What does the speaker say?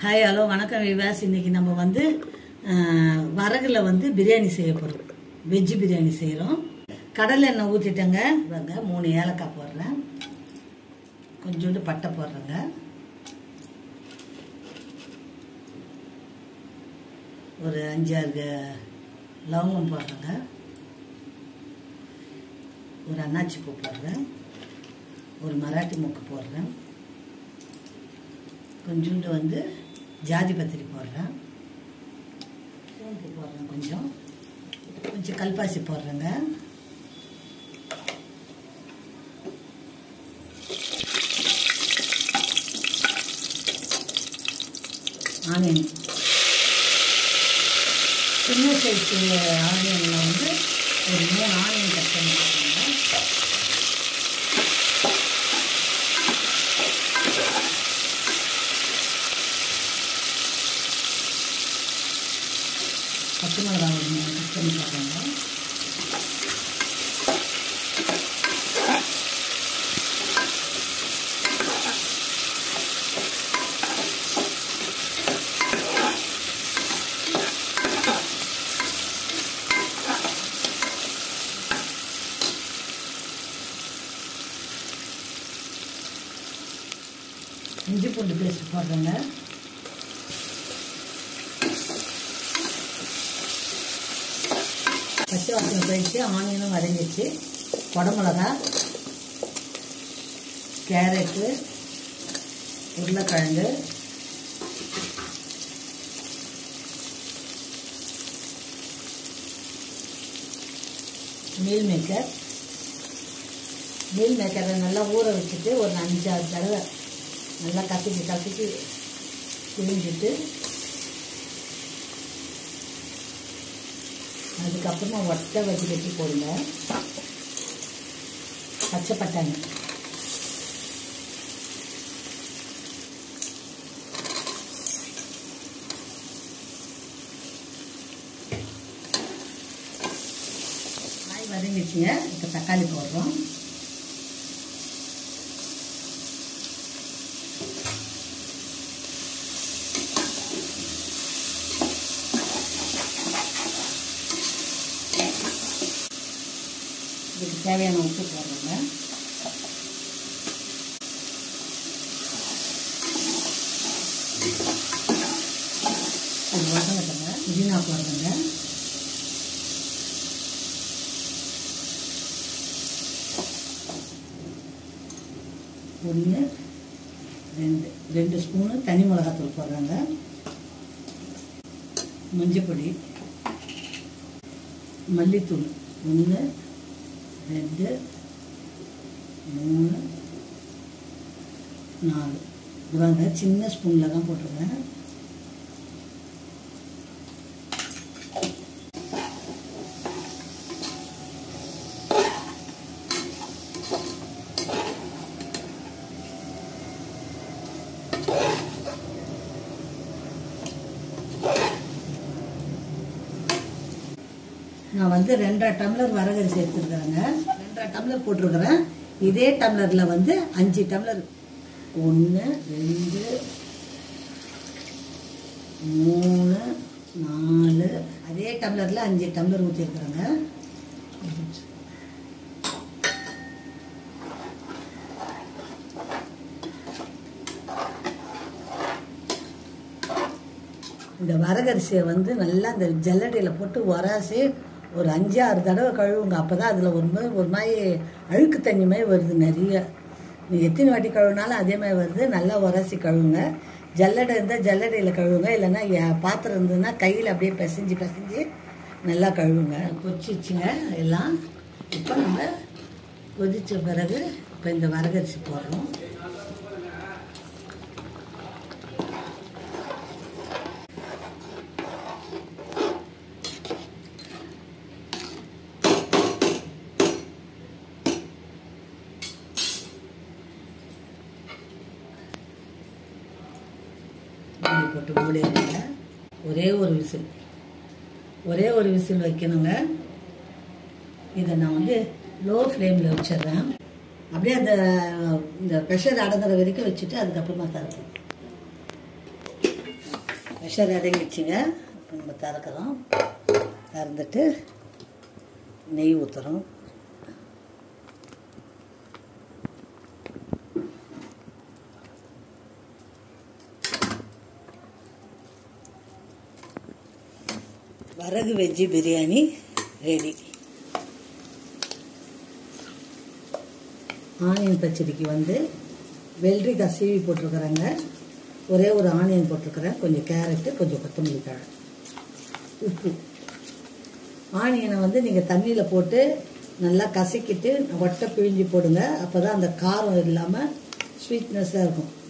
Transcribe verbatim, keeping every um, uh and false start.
Hi hello வணக்கம் விவாஸ். இன்னைக்கு நம்ம வந்து வரகுல வந்து பிரியாணி செய்ய போகிறோம். வெஜ்ஜு பிரியாணி செய்கிறோம். கடலை எண்ணெய் ஊற்றிட்டேங்க. பாருங்க, மூணு ஏலக்காய் போடுறேன், கொஞ்சோண்டு பட்டை போடுறேங்க, ஒரு அஞ்சாறு லவங்கம் போடுறேங்க, ஒரு அன்னாச்சி பூ போடுறேன், ஒரு மராட்டி மூக்கு போடுறேன், கொஞ்சோண்டு வந்து ஜாதி பத்திரி போடுறேன், சோம்பு போடுறேன், கொஞ்சம் கொஞ்சம் கல்பாசி போடுறேங்க, ஆனியன் சின்ன சைஸ் ஆனியனில் வந்து ஒரு மூணு ஆனியன் கட் பண்ணி போடுறேங்க, பச்சை மிளகா ஒரு மூணு கட் பண்ணி போடுறேங்க, இஞ்சி பூண்டு பேஸ்ட் போடுறேங்க, பச்சை வாசனை போயிடுச்சு, ஆனியனும் வதங்கிடுச்சு, குடமிளகா, கேரட்டு, உருளைக்கிழங்கு, மீல் மேக்கர் மீல் மேக்கரை நல்லா ஊற வச்சுட்டு ஒரு அஞ்சாறு தடவை நல்லா கசக்கி கசக்கி பிழிஞ்சிட்டு அதுக்கப்புறமா ஒட்டை வச்சு வச்சு போடுங்க, பச்சை பட்டாணி, காய் வதங்கிடுச்சுங்க. இப்போ தக்காளி போடுறோம், இதுக்கு தேவையான உப்பு போடுறோங்க, அது வதங்கட்டுங்க. புதினா போடுறோங்க, ஒன்று ரெண்டு ரெண்டு ஸ்பூனு தனி மிளகாத்தூள் போடுறாங்க, மஞ்சப்பொடி, மல்லித்தூள் ஒன்று ரெண்டு மூணு நாலு இவாங்க சின்ன ஸ்பூனில் தான் போட்டுருவேன். நான் வந்து ரெண்டரை டம்ளர் வரகரிசி எடுத்துருக்கிறேங்க, ரெண்டரை டம்ளர் போட்டிருக்கிறேன். இதே டம்ளரில் வந்து அஞ்சு டம்ளர், ஒன்று ரெண்டு மூணு நாலு, அதே டம்ளரில் அஞ்சு டம்ளர் ஊற்றிருக்கிறேங்க. இந்த வரகரிசியை வந்து நல்லா இந்த ஜல்லடையில் போட்டு உராசி ஒரு அஞ்சு ஆறு தடவை கழுவுங்க. அப்போ தான் அதில் ஒரு மாதிரி ஒரு மாதிரி அழுக்கு தண்ணி மாதிரி வருது நிறைய. நீங்கள் எத்தனை வாட்டி கழுவுனாலும் அதே மாதிரி வருது. நல்லா உராசி கழுவுங்க. ஜல்லடை இருந்தால் ஜல்லடையில் கழுவுங்க, இல்லைன்னா பாத்திரம் இருந்ததுன்னா கையில் அப்படியே பிசைஞ்சு பிசைஞ்சு நல்லா கழுவுங்க. கொதிச்சிச்சுங்க எல்லாம். இப்போ நம்ம கொதித்த பிறகு இப்போ இந்த வரகரிசி போடுறோம். போட்டு மூடிடுங்க. ஒரே ஒரு விசில் ஒரே ஒரு விசில் வைக்கணுங்க. இதை நான் வந்து லோ ஃப்ளேமில் வச்சிடுறேன். அப்படியே அந்த இந்த ப்ரெஷர் அடங்குற வரைக்கும் வச்சுட்டு அதுக்கப்புறமா தரப்போம். ப்ரெஷர் இறங்கிடுச்சுங்க. இப்போ நம்ம திறக்கிறோம். திறந்துட்டு நெய் ஊற்றுறோம். வரகு வெஜ்ஜி பிரியாணி ரெடி. ஆனியன் பச்சடிக்கு வந்து வெள்ளரிக்காய் சீவி போட்டிருக்கிறேங்க. ஒரே ஒரு ஆனியன் போட்டிருக்கிறேன், கொஞ்சம் கேரட்டு, கொஞ்சம் கொத்தமல்லி தழை, உப்பு. ஆனியனை வந்து நீங்கள் தண்ணியில் போட்டு நல்லா கசக்கிட்டு ஒட்டை பிழிஞ்சு போடுங்க. அப்போ தான் அந்த காரம் இல்லாமல் ஸ்வீட்னஸாக இருக்கும்.